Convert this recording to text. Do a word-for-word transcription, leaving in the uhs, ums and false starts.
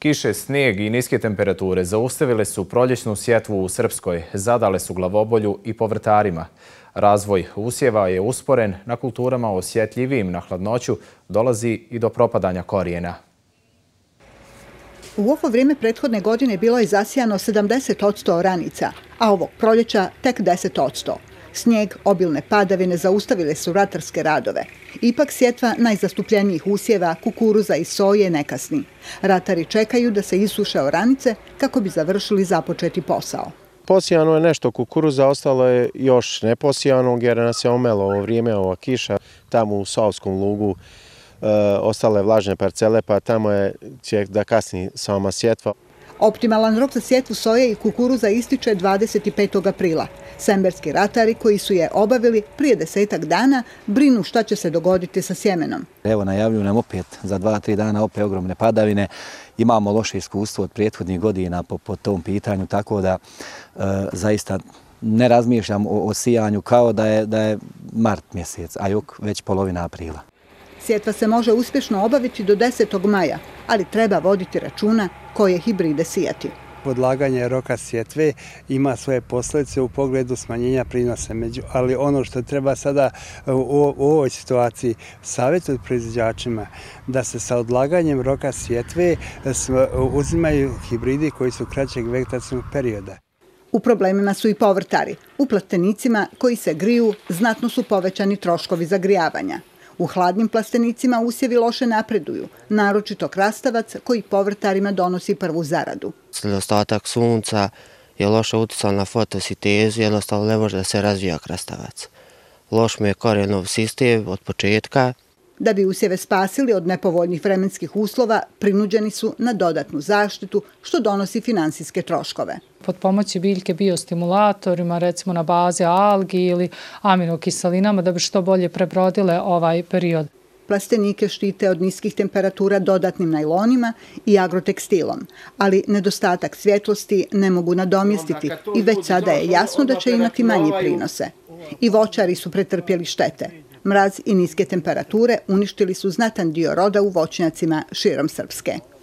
Kiše, snijeg i niske temperature zaustavile su proljećnu sjetvu u Srpskoj, zadale su glavobolju i povrtarima. Razvoj usjeva je usporen, na kulturama osjetljivijim na hladnoću dolazi i do propadanja korijena. U ovo vrijeme prethodne godine bilo je zasijano sedamdeset posto oranica, a ovog proljeća tek deset posto. Snijeg, obilne padavine zaustavile su ratarske radove. Ipak sjetva najzastupljenijih usjeva, kukuruza i soje ne kasni. Ratari čekaju da se isuše oranice kako bi završili započeti posao. Posijano je nešto kukuruza, ostalo je još neposijanog jer nas je omelo ovo vrijeme, ova kiša. Tamo u Savskom lugu e, ostale vlažne parcele, pa tamo je će da kasni sama sjetva. Optimalan rok za sjetvu soje i kukuruza ističe dvadeset petog aprila. Semberski ratari koji su je obavili prije desetak dana brinu šta će se dogoditi sa sjemenom. Evo najavljuju nam opet za dva, tri dana opet ogromne padavine. Imamo loše iskustvo od prethodnih godina po, po tom pitanju, tako da e, zaista ne razmišljam o, o sijanju kao da je, da je mart mjesec, a jok već polovina aprila. Sjetva se može uspješno obaviti do desetog maja, ali treba voditi računa koje hibride sijati. Odlaganje roka sjetve ima svoje posljedice u pogledu smanjenja prinosa, ali ono što treba sada u, u ovoj situaciji savjetovati proizvođačima da se sa odlaganjem roka sjetve uzimaju hibridi koji su kraćeg vegetacijskog perioda. U problemima su i povrtari. U plastenicima koji se griju znatno su povećani troškovi zagrijavanja. U hladnim plastenicima usjevi loše napreduju, naročito krastavac koji povrtarima donosi prvu zaradu. Nedostatak sunca je loše utjecao na fotosintezu, jednostavno ne može da se razvija krastavac. Loš mu je korijenov sistem od početka. Da bi usjeve spasili od nepovoljnih vremenskih uslova, prinuđeni su na dodatnu zaštitu, što donosi finansijske troškove. Pod pomoći biljke biostimulatorima, recimo na bazi algi ili aminokiselinama, da bi što bolje prebrodile ovaj period. Plastenike štite od niskih temperatura dodatnim najlonima i agrotekstilom, ali nedostatak svjetlosti ne mogu nadomjestiti i već sada je jasno da će imati manje prinose. I voćari su pretrpjeli štete. Mraz i niske temperature uništili su znatan dio roda u voćnjacima širom Srpske.